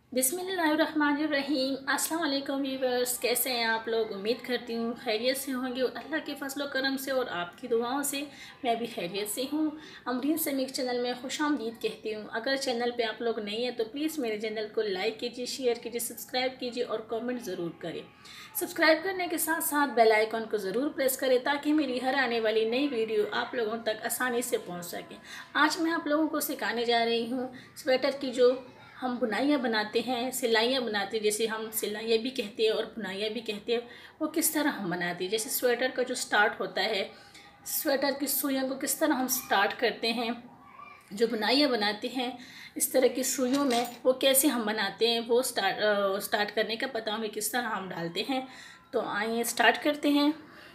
बिस्मिल्लाहिर्रहमानिर्रहीम। अस्सलाम वालेकुम व्यूअर्स, कैसे हैं आप लोग। उम्मीद करती हूँ खैरियत से होंगे और अल्लाह के फजल करम से और आपकी दुआओं से मैं भी खैरियत से हूँ। अमरीन समीक चैनल में खुशामदीद कहती हूँ। अगर चैनल पे आप लोग नए हैं तो प्लीज़ मेरे चैनल को लाइक कीजिए, शेयर कीजिए, सब्सक्राइब कीजिए और कमेंट ज़रूर करें। सब्सक्राइब करने के साथ साथ बेल आइकन को ज़रूर प्रेस करें ताकि मेरी हर आने वाली नई वीडियो आप लोगों तक आसानी से पहुँच सके। आज मैं आप लोगों को सिखाने जा रही हूँ स्वेटर की जो हम बुनाइयाँ बनाते हैं, सिलाइयाँ बनाते हैं, जैसे हम सिलाइयाँ भी कहते हैं और बुनाइयाँ भी कहते हैं, वो किस तरह हम बनाते हैं। जैसे स्वेटर का जो स्टार्ट होता है, स्वेटर की सुइयों को किस तरह हम स्टार्ट करते हैं, जो बुनाइयाँ बनाते हैं इस तरह की सुइयों में वो कैसे हम बनाते हैं, वो स्टार्ट करने का पता हमें किस तरह हम डालते हैं। तो आइए स्टार्ट करते हैं।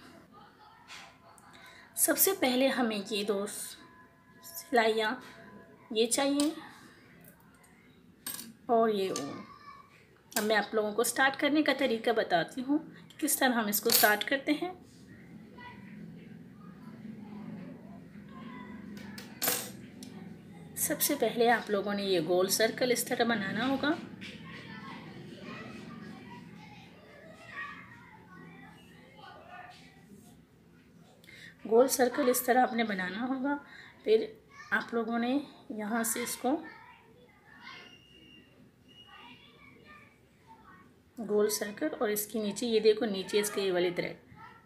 सबसे पहले हमें ये दो सिलाइयाँ ये चाहिए और ये ऊन। अब मैं आप लोगों को स्टार्ट करने का तरीका बताती हूँ कि किस तरह हम इसको स्टार्ट करते हैं। सबसे पहले आप लोगों ने ये गोल सर्कल इस तरह बनाना होगा। गोल सर्कल इस तरह आपने बनाना होगा। फिर आप लोगों ने यहाँ से इसको गोल सर्कल और इसके नीचे ये देखो, नीचे इसके ये वाली थ्रेड,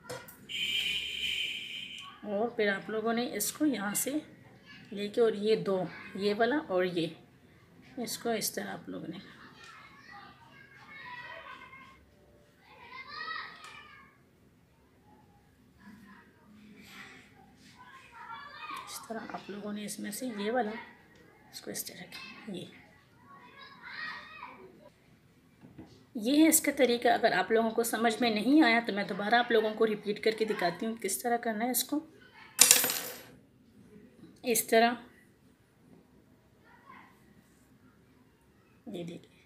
और फिर आप लोगों ने इसको यहाँ से लेके और ये दो, ये वाला और ये, इसको इस तरह आप लोगों ने इस तरह आप लोगों ने इसमें से ये वाला इसको इस तरह का ये है इसका तरीका। अगर आप लोगों को समझ में नहीं आया तो मैं दोबारा आप लोगों को रिपीट करके दिखाती हूँ किस तरह करना है इसको। इस तरह ये देखिए,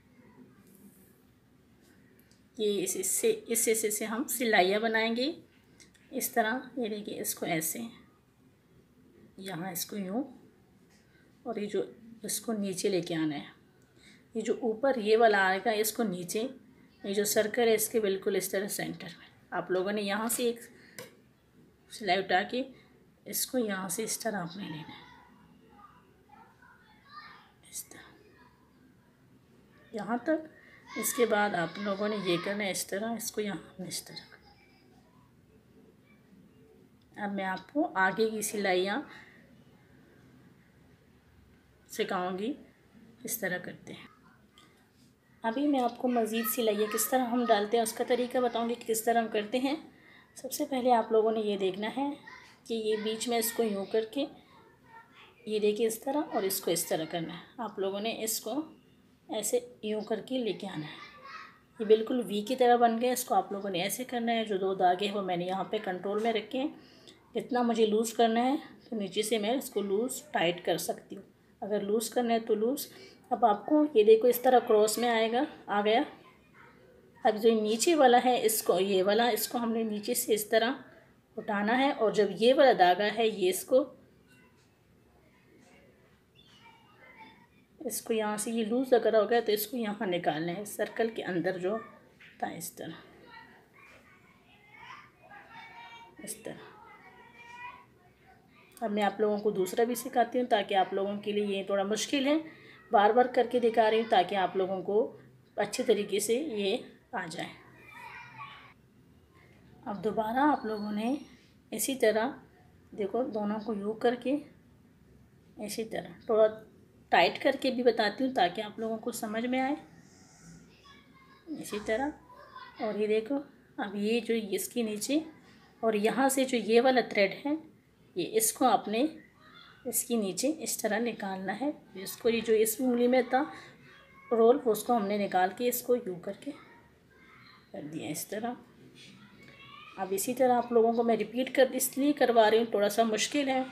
ये इस हिस्से से हम सिलाइयाँ बनाएंगे इस तरह। ये देखिए, इसको ऐसे यहाँ इसको यूँ, और ये जो इसको नीचे लेके आना है, ये जो ऊपर ये वाला आएगा इसको नीचे, ये जो सर्कल है इसके बिल्कुल इस तरह सेंटर में आप लोगों ने यहाँ से एक सिलाई उठा के इसको यहाँ से इस तरह आपने लेना है, इस तरह यहाँ तक। इसके बाद आप लोगों ने ये करना है इस तरह, इसको यहाँ इस तरह। अब मैं आपको आगे की सिलाइयाँ सिखाऊंगी किस तरह करते हैं। अभी मैं आपको मज़ीद सिलाइयाँ किस तरह हम डालते हैं उसका तरीका बताऊंगी कि किस तरह हम करते हैं। सबसे पहले आप लोगों ने ये देखना है कि ये बीच में इसको यूँ करके ये देखिए इस तरह, और इसको इस तरह करना है। आप लोगों ने इसको ऐसे यूँ करके लेके आना है। ये बिल्कुल वी की तरह बन गया। इसको आप लोगों ने ऐसे करना है। जो दो धागे हैं वो मैंने यहाँ पे कंट्रोल में रखे हैं। जितना मुझे लूज़ करना है तो नीचे से मैं इसको लूज़ टाइट कर सकती हूँ। अगर लूज़ करना है तो लूज़। अब आपको ये देखो इस तरह क्रॉस में आएगा, आ गया। अब जो नीचे वाला है इसको, ये वाला इसको हमने नीचे से इस तरह उठाना है, और जब ये वाला धागा है ये इसको यहाँ से ये लूज़ अगर हो गया तो इसको यहाँ निकालना है सर्कल के अंदर जो था, इस तरह इस तरह। अब मैं आप लोगों को दूसरा भी सिखाती हूँ ताकि आप लोगों के लिए ये थोड़ा मुश्किल है, बार बार करके दिखा रही हूँ ताकि आप लोगों को अच्छे तरीके से ये आ जाए। अब दोबारा आप लोगों ने इसी तरह देखो, दोनों को यूँ करके इसी तरह थोड़ा टाइट करके भी बताती हूँ ताकि आप लोगों को समझ में आए, इसी तरह। और ये देखो, अब ये जो इसके नीचे और यहाँ से जो ये वाला थ्रेड है ये इसको आपने इसके नीचे इस तरह निकालना है। इसको ये जो इस उंगली में था रोल वो उसको हमने निकाल के इसको यूँ करके कर दिया इस तरह। अब इसी तरह आप लोगों को मैं रिपीट कर इसलिए करवा रही हूँ, थोड़ा सा मुश्किल है।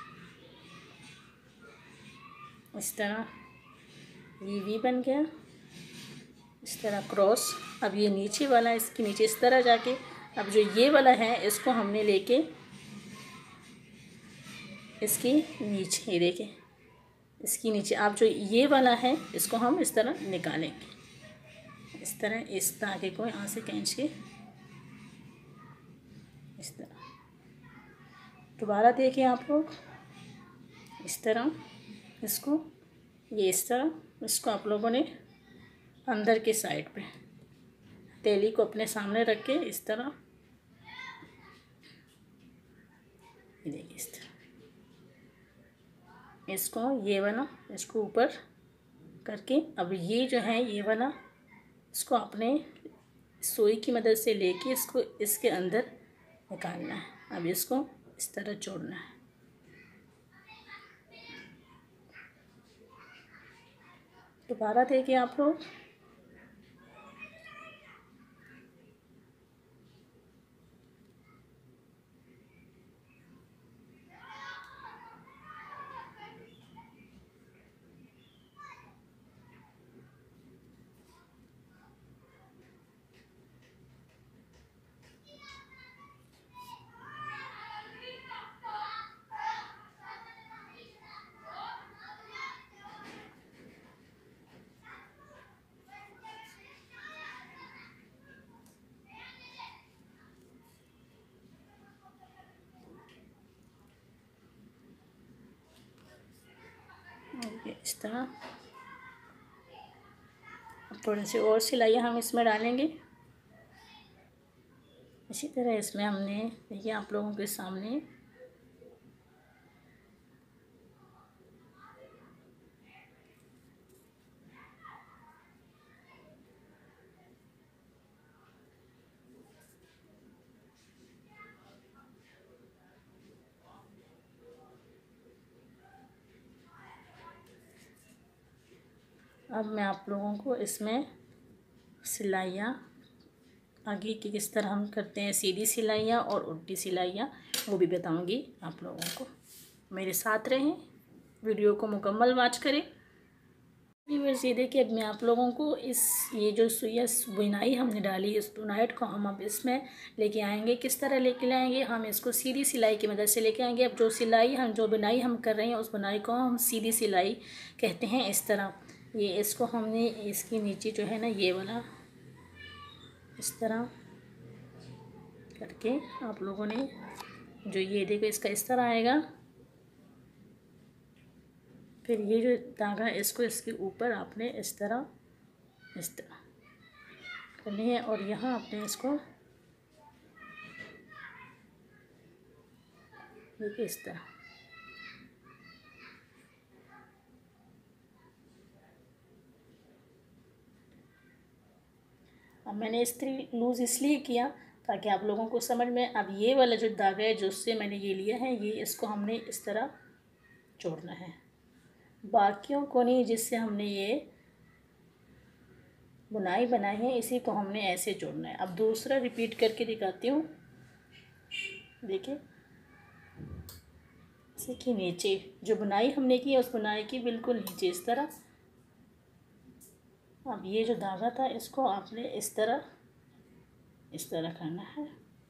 इस तरह ये वी बन गया, इस तरह क्रॉस। अब ये नीचे वाला इसके नीचे इस तरह जाके, अब जो ये वाला है इसको हमने लेके इसकी नीचे, ये देखें इसकी नीचे, अब जो ये वाला है इसको हम इस तरह निकालेंगे। इस तरह इस धागे को यहाँ से खींच के इस तरह दोबारा देखिए आप लोग, इस तरह इसको, ये इस तरह इसको आप लोगों ने अंदर के साइड पे हथेली को अपने सामने रख के इस तरह, ये देखिए इस तरह इसको ये वाला इसको ऊपर करके, अब ये जो है ये वाला इसको अपने सुई की मदद से लेके इसको इसके अंदर निकालना है। अब इसको इस तरह जोड़ना है। दोबारा देखिए आप लोग, इस तरह अब थोड़ी सी और सिलाई हम इसमें डालेंगे। इसी तरह इसमें हमने देखिए आप लोगों के सामने अब मैं आप लोगों को इसमें सिलाइयाँ आगे की किस तरह हम करते हैं, सीधी सिलाइयाँ और उल्टी सिलाइयाँ, वो भी बताऊंगी आप लोगों को। मेरे साथ रहें, वीडियो को मुकम्मल वॉच करें। व्यूअर्स ये देखिए, अब मैं आप लोगों को ये जो सुइया बुनाई हमने डाली, इस बुनाई को हम अब इसमें लेके आएंगे। किस तरह लेके आएंगे, हम इसको सीधी सिलाई की मदद से लेके आएंगे। अब जो बुनाई हम कर रहे हैं उस बुनाई को हम सीधी सिलाई कहते हैं। इस तरह ये इसको हमने इसकी नीचे जो है ना ये वाला इस तरह करके आप लोगों ने जो ये देखो इसका इस तरह आएगा। फिर ये जो धागा इसको इसके ऊपर आपने इस तरह करनी है और यहाँ आपने इसको देखिए इस तरह। अब मैंने इस्त्री लूज़ इसलिए किया ताकि आप लोगों को समझ में। अब ये वाला जो धागा है जो उससे मैंने ये लिया है, ये इसको हमने इस तरह जोड़ना है, बाकियों को नहीं। जिससे हमने ये बुनाई बनाई है इसी को हमने ऐसे जोड़ना है। अब दूसरा रिपीट करके दिखाती हूँ। देखिए इसी के नीचे जो बुनाई हमने की है उस बुनाई की बिल्कुल नीचे इस तरह। अब ये जो धागा था इसको आपने इस तरह करना है,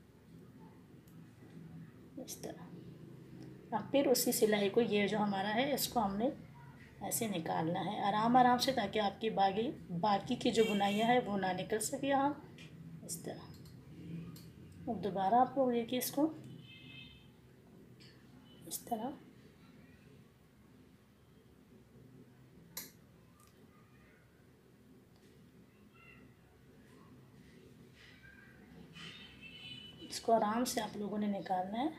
इस तरह। अब फिर उसी सिलाई को ये जो हमारा है इसको हमने ऐसे निकालना है आराम आराम से, ताकि आपकी बाकी की जो बुनाइयाँ है वो ना निकल सके यहाँ इस तरह। अब दोबारा आप लोग देखिए इसको इस तरह। इसको आराम से आप लोगों ने निकालना है,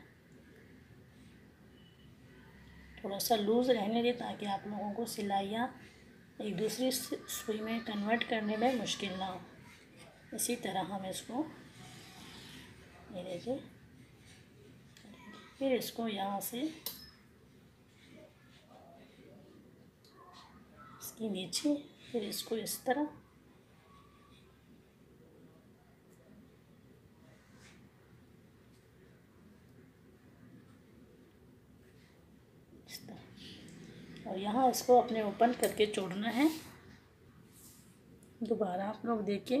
थोड़ा सा लूज़ रहने दें ताकि आप लोगों को सिलाइयाँ एक दूसरी सुई में कन्वर्ट करने में मुश्किल ना हो। इसी तरह हम इसको ये देखिए, फिर इसको यहाँ से इसके नीचे, फिर इसको इस तरह और यहाँ इसको अपने ओपन करके जोड़ना है। दोबारा आप लोग देखिए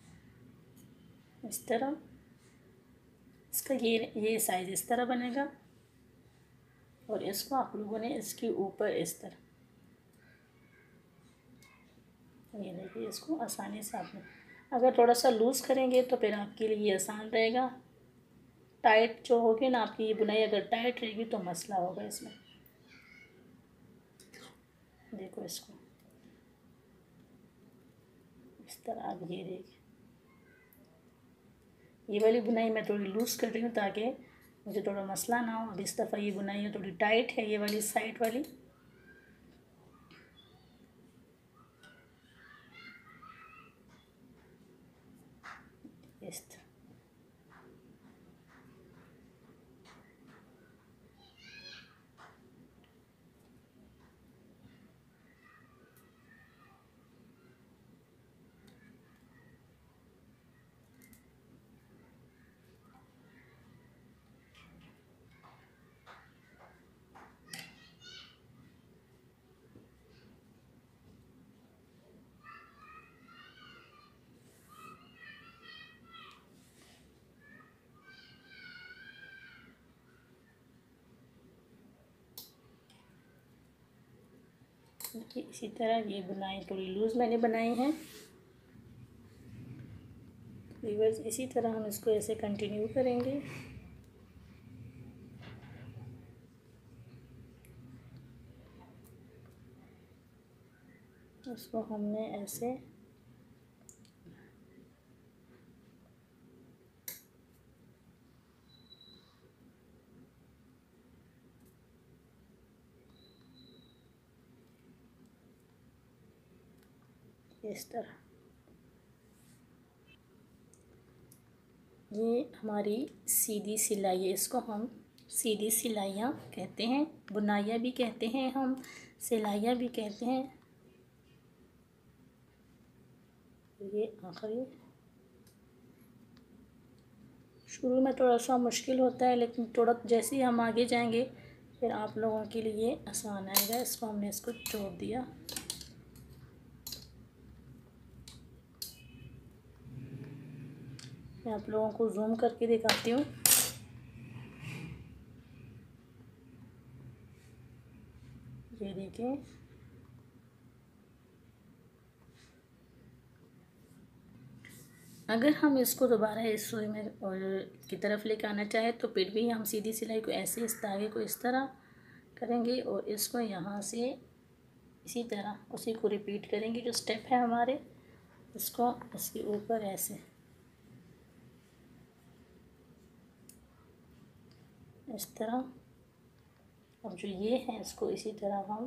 इस तरह। इसका ये साइज़ इस तरह बनेगा और इसको आप लोगों ने इसके ऊपर इस तरह, ये देखिए इसको आसानी से आपने अगर थोड़ा सा लूज़ करेंगे तो फिर आपके लिए ये आसान रहेगा। टाइट जो होगी ना आपकी ये बुनाई, अगर टाइट रहेगी तो मसला होगा इसमें। देखो इसको इस तरह, आप ये देखिए, ये वाली बुनाई मैं थोड़ी लूज़ कर रही हूँ ताकि मुझे थोड़ा मसला ना हो। अब इस दफ़ा ये बुनाई थोड़ी टाइट है, ये वाली साइड वाली। इस तरह देखिए, इसी तरह ये बुनाई थोड़ी लूज़ मैंने बनाई है। व्यूअर्स इसी तरह हम इसको ऐसे कंटिन्यू करेंगे। इसको हमने ऐसे इस तरह, ये हमारी सीधी सिलाई है, इसको हम सीधी सिलाइयाँ कहते हैं, बुनाइयाँ भी कहते हैं, हम सिलाइयाँ भी कहते हैं। ये आखिरी, शुरू में थोड़ा सा मुश्किल होता है, लेकिन थोड़ा जैसे ही हम आगे जाएंगे फिर आप लोगों के लिए आसान आएगा। इसको हमने इसको जोड़ दिया। मैं आप लोगों को जूम करके दिखाती हूँ। ये देखें, अगर हम इसको दोबारा इस सुई में और की तरफ लेकर आना चाहें तो फिर भी हम सीधी सिलाई को ऐसे इस धागे को इस तरह करेंगे और इसको यहाँ से इसी तरह उसी को रिपीट करेंगे। जो स्टेप है हमारे, इसको इसके ऊपर ऐसे इस तरह। अब जो ये है इसको इसी तरह हम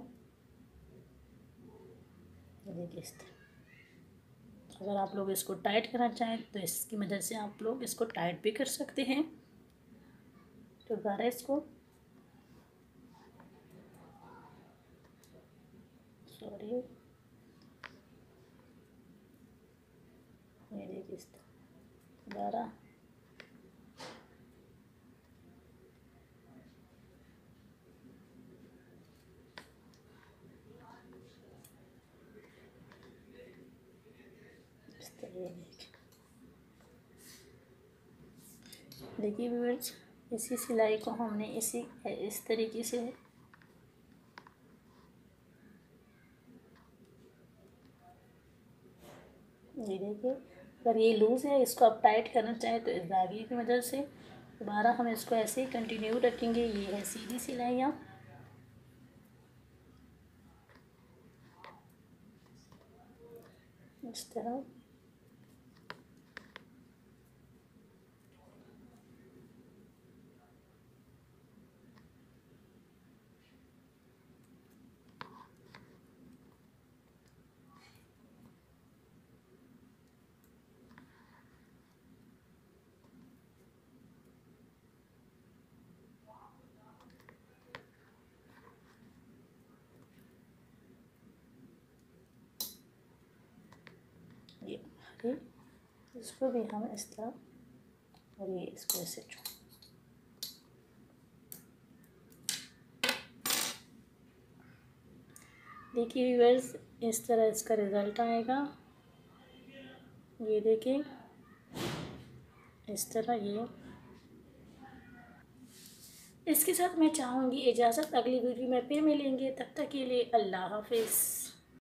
देखिए इस तरह। अगर आप लोग इसको टाइट करना चाहें तो इसकी मदद से आप लोग इसको टाइट भी कर सकते हैं। तो दोबारा इसको ये देखिए इस तरह दोबारा इस तरह। देखिए व्यूअर्स, इसी सिलाई को हमने इस तरीके से ये देखिए। अगर ये लूज़ है, इसको आप टाइट करना चाहें तो इस धागे की मदद से दोबारा हम इसको ऐसे ही कंटिन्यू रखेंगे। ये है सीधी सिलाइयाँ। इस तरह ये इसको भी हम इस तरह और ये इसको ऐसे छोड़। देखिए व्यूअर्स, इस तरह इसका रिज़ल्ट आएगा। ये देखिए इस तरह। ये इसके साथ मैं चाहूँगी इजाज़त, अगली वीडियो में फिर मिलेंगे। तब तक के लिए अल्लाह हाफिज़।